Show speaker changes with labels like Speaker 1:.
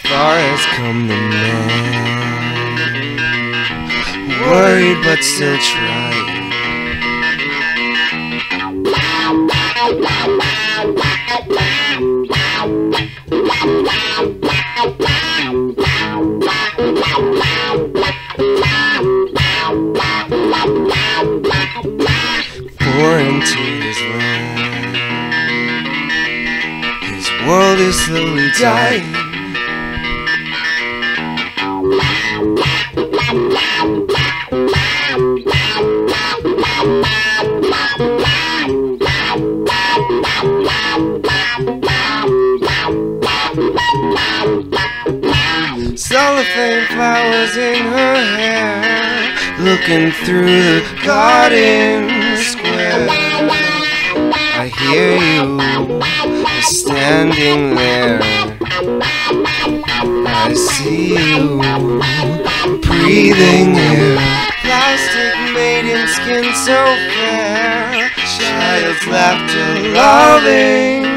Speaker 1: far has come the man, worried but still trying. Pour into his land, his world is slowly dying. Cellophane flowers in her hair, looking through the garden square. I hear you standing there, I see you breathing air. Plastic maiden skin so fair, child's laughter loving.